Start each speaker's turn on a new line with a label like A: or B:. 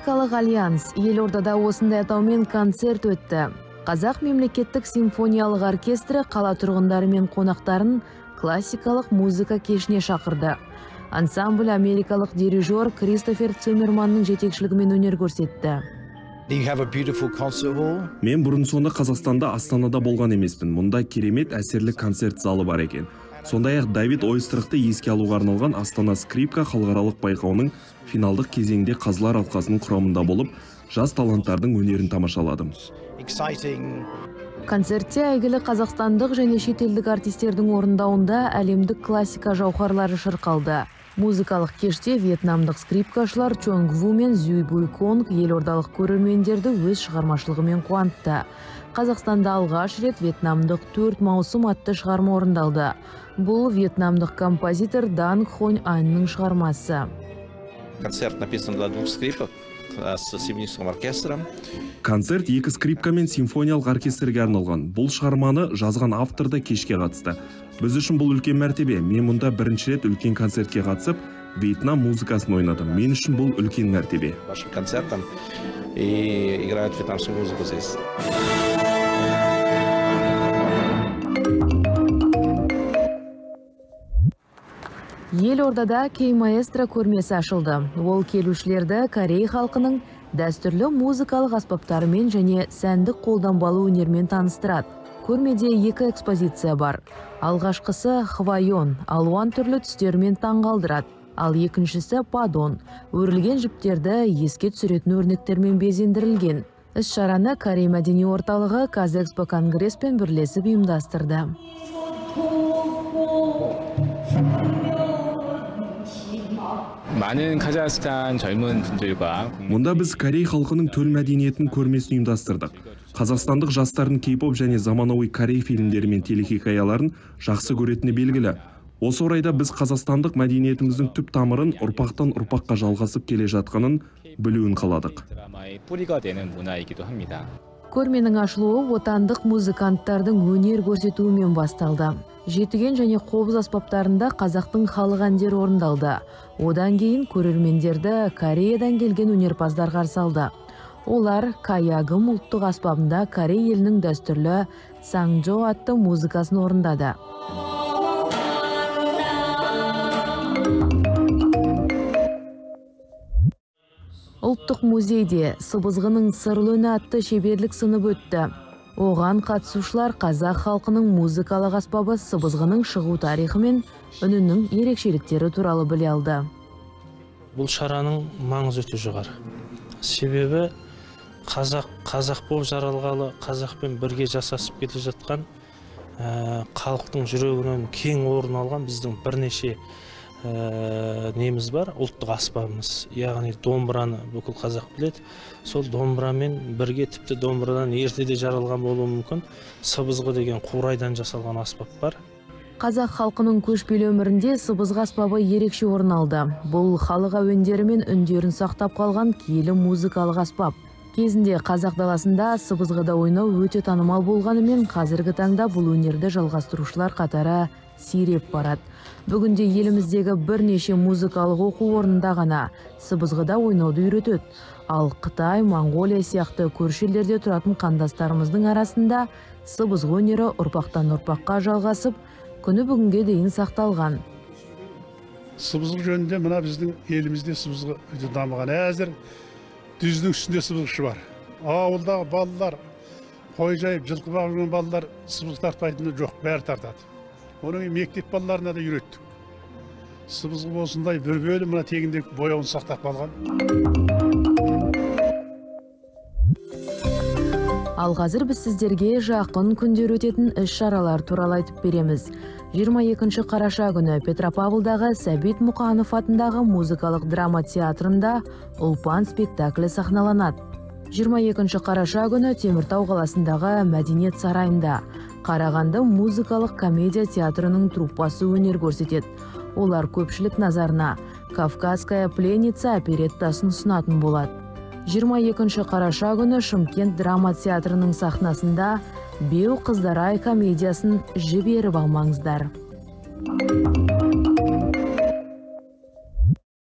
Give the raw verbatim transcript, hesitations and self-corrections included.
A: Музыкалық альянс елордада осындай атаумен концерт өтті. Қазақ мемлекеттік симфониялық оркестрі қала тұрғындары мен қонақтарын классикалық музыка кешіне шақырды. Ансамбль америкалық дирижер Кристофер Циммерманның жетекшілігімен өнер көрсетті.
B: Мен бұрын соңды Қазақстанда Астанада болған емеспін. Мұнда керемет әсерлі концерт залы бар екен. Сондай-ақ Давид Ойстрахты еске алуға арналған Астана скрипка халықаралық байқауының финалдық кезеңде қазылар алқасының құрамында болып, жас таланттардың өнерін тамашаладым.
A: Концертте әйгілі қазақстандық және шетелдік артистердің орындауында әлемдік классика жауһарлары шырқалды. Музыкалық кеште вьетнамдық скрипкашылар Чонг Ву мен Зюй Буй Конг елордалық көрермендерді өз шығармашылығымен қуантты. Қазақстанда алғаш рет вьетнамдық төрт маусым атты шығарма орындалды. Бұл вьетнамдық композитор Дан Хонь Анның шығармасы.
C: Концерт написан для двух скрипок с симфоническим оркестром.
B: Концерт екі скрипка мен симфониялық оркестрге арналған. Бұл шығарманы жазған автор да кешке қатысты. Біз үшін бұл үлкен мәртебе. Мен мұнда бірінші рет үлкен концертке қатысып, Вьетнам музыкасын ойнадым. Мен үшін бұл үлкен мәртебе.
C: Вашим концертом и играют вьетнамскую музыку здесь.
A: Елордада Кей маэстро көрмесі ашылды. Ол келушілерді Корей халқының дәстүрлі музыкалық аспаптарымен және сәндік қолданбалы өнермен таныстырады. Көрмеде екі экспозиция бар. Алғашқысы Хвайон, алуан түрлі түстермен таңғалдырады. Ал екіншісі Падон, өрілген жіптерді еске түсіретін өрнектермен безендірілген. Іс-шараны Корей мәдени орталығы Казэкспо Конгресспен бірлесіп ұйымдастырды.
B: Мұнда біз Корей халқының төл мәдениетін көрмесін ұйымдастырдық. Қазақстандық жастардың кей-поп және заманауи Корей фильмдері мен телехикаяларын жақсы көретіні белгілі. Осы орайда біз қазақстандық мәдениетіміздің түп тамырын ұрпақтан ұрпаққа жалғасып келе жатқанын білуін қаладық.
A: Көрменің ашылуы отандық музыканттардың өнер көрсетуімен басталды. Жетіген және қобыз аспаптарында қазақтың халық әндері орындалды. Одан кейін көрермендерді Кореядан келген өнерпаздар қарсы алды. Олар Каягым ұлттық аспабында Корей елінің дәстүрлі Саңжо атты музыкасын орындады. Ұлттық музейде сыбызғының сырлы үні атты шеберлік сынып өтті. Оған қатысушылар қазақ халқының музыкалық аспабы сыбызғының шығу тарихы мен үнінің ерекшеліктері туралы біле алды.
D: Бұл шараның маңызы өте жоғары. Себебі қазақ қазақ болып жаралғалы, қазақпен бірге жасасып келе жатқан, халықтың жүрегінен кең орын алған біздің бірнеше неміз бар, ұлттық аспабымыз, яғни домбыраны бүкіл қазақ біледі. Сол домбырамен бірге, тіпті домбырадан ертеде жаралған болуы мүмкін, сыбызғы деген қурайдан жасалған аспап бар.
A: Қазақ халқының көшпелі өмірінде сыбызғы аспабы ерекше орын алды. Бұл халық әуендері мен үндерін сақтап қалған киелі музыкалық аспап. Кезінде қазақ даласында сыбызғыда ойнау өте танымал болғанымен, қазіргі таңда бұл өнерді жалғастырушылар қатары сиреп барады. Бүгінде еліміздегі бірнеше музыкалық оқу орнында ғана сыбызғыда ойнауды үйретеді. Ал Қытай, Моңғолия сияқты көрші елдерде тұратын қандастарымыздың арасында сыбызғы өнері ұрпақтан ұрпаққа жалғасып, күні бүгінге дейін сақталған.
E: Сыбызғы жөнінде мына біздің елімізде сыбызғы өте дамыған. Әзір дүздің үстінде сыбызғышы бар. Ауылдағы балалар, қой жайып, жылқы бағып балалар сыбызғы тартпайтыны жоқ, бәрі тартады. Оның мектеп балаларына да үйреттік. Сыбызғы осындай бір бөлім мына тегіндегі бояуын сақтап қалған.
A: Ал қазір біз сіздерге жақын күндер өтетін іс-шаралар туралы айтып береміз. жиырма екінші қараша күні Петропавлдағы Сәбит Мұқанов атындағы музыкалық драма театрында Ұлпан спектаклі сахналанады. жиырма екінші қараша күні Теміртау қаласындағы Мәдениет сарайында Қарағанды музыкалық комедия театрының труппасы өнер көрсетеді. Олар көпшілік назарына Кавказская пленница опереттасын ұсынатын болады. жиырма екінші қараша күні Шымкент драма театрының сахнасында Беу қыздар ай комедиясын жіберіп алмаңыздар.